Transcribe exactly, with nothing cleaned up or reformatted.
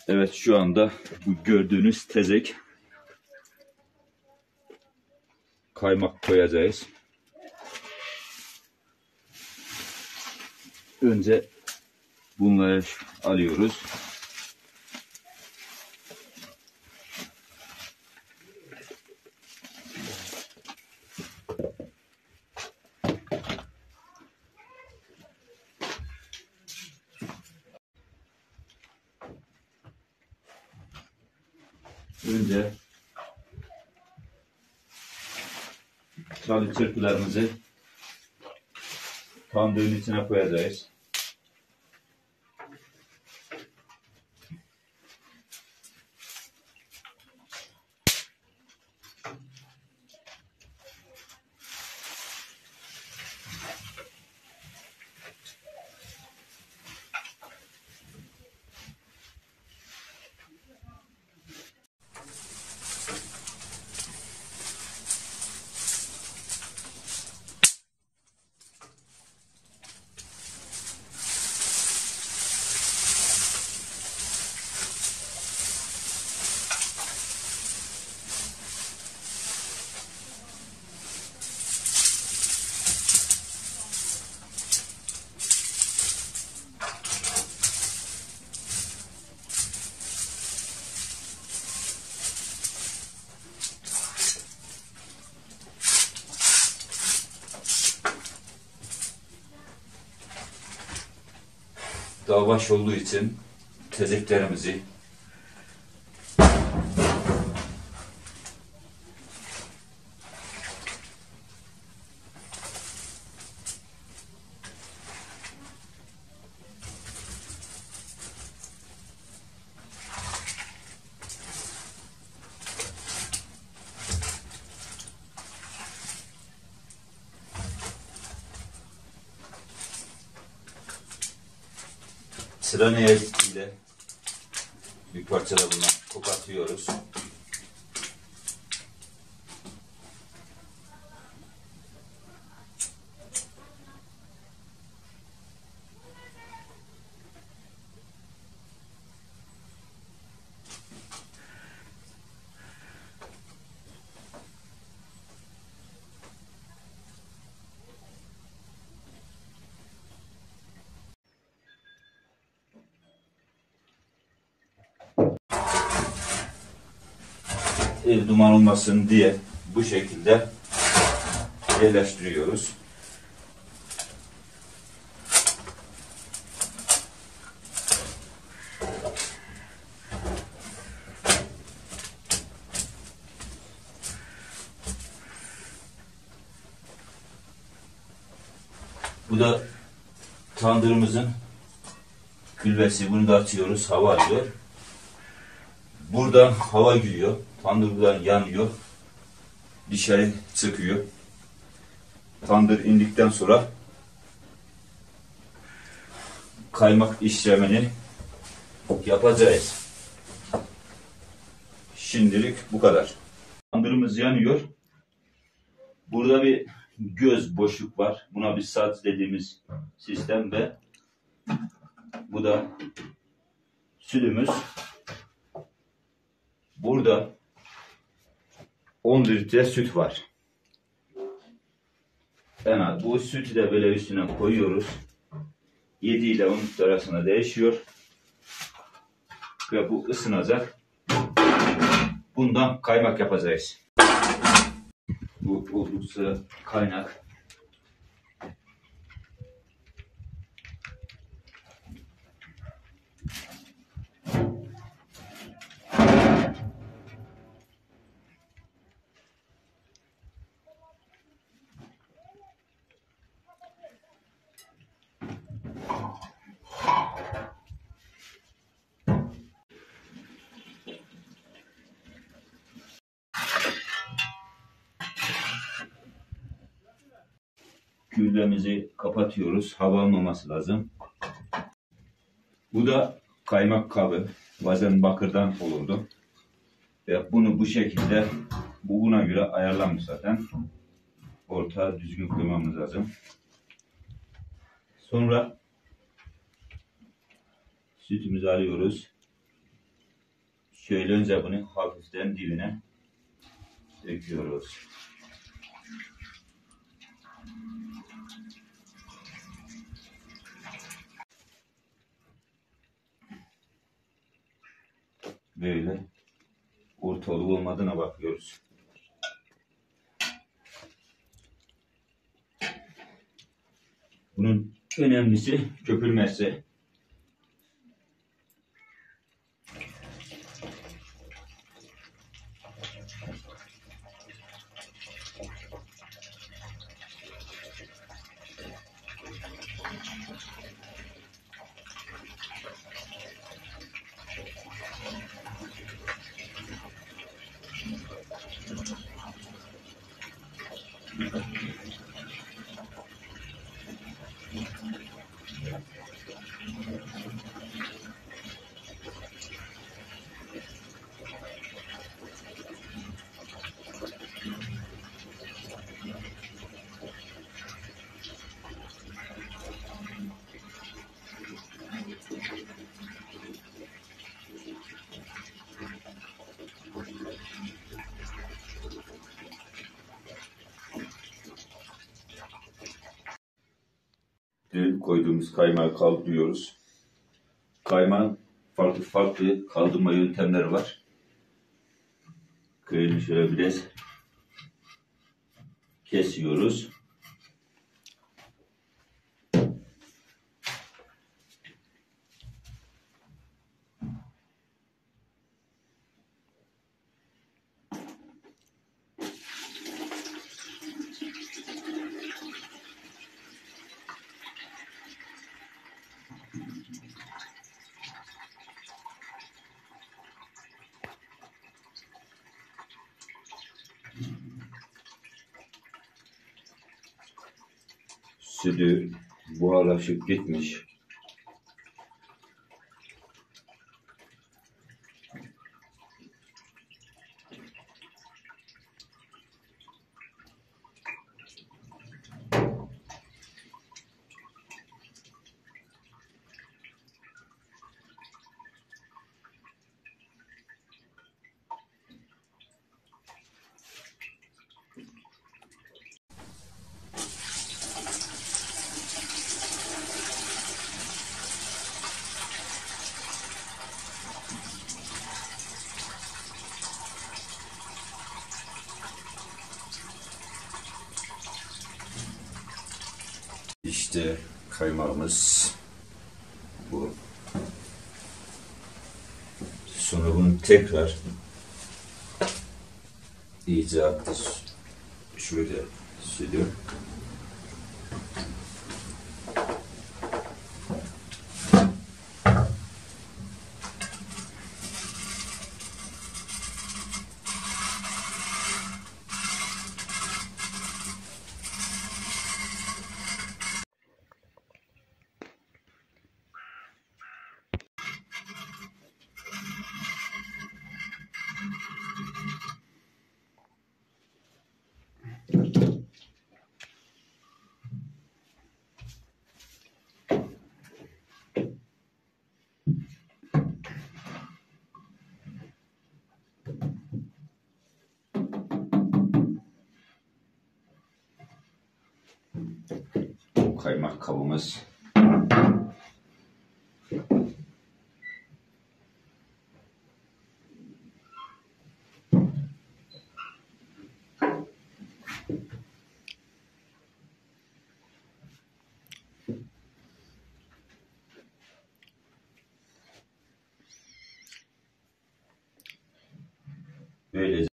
Evet, şu anda bu gördüğünüz tezek kaymak koyacağız. Önce bunları alıyoruz. Önce çalı çırpılarımızı tandırın içine koyacağız. Dağbaş olduğu için tezeklerimizi sıra ile bir parça da bundan kopartıyoruz. Ev duman olmasın diye bu şekilde yerleştiriyoruz. Bu da tandırımızın külbesi. Bunu da açıyoruz. Hava alıyor. Buradan hava giriyor. Tandır buradan yanıyor. Dışarı çıkıyor. Tandır indikten sonra kaymak işlemini yapacağız. Şimdilik bu kadar. Tandırımız yanıyor. Burada bir göz boşluk var. Buna bir saat dediğimiz sistem ve bu da sütümüz. Burada on litre süt var. Yani bu sütü de böyle üstüne koyuyoruz. yedi ile on litre arasında değişiyor. Ve bu ısınacak. Bundan kaymak yapacağız. Bu oldukça kaynak. Güllemizi kapatıyoruz. Hava almaması lazım. Bu da kaymak kabı. Bazen bakırdan olurdu. Ve bunu bu şekilde bu buna göre ayarlanmış zaten. Orta düzgün koymamız lazım. Sonra sütümüzü alıyoruz. Şöyle önce bunu hafiften dibine döküyoruz. Böyle ortalık olmadığına bakıyoruz. Bunun önemlisi köpürmesi. Dün koyduğumuz kaymağı kaldırıyoruz. Kaymağın farklı farklı kaldırma yöntemleri var. Kıyını şöyle biraz kesiyoruz. Sütü buharlaşıp gitmiş. İşte kaymağımız bu. Sonra bunu tekrar iyice attı. Şöyle sürüyor. Bu kaymak kabımız. Böyle